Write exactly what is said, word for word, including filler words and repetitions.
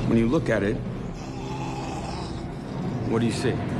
When you look at it, what do you see?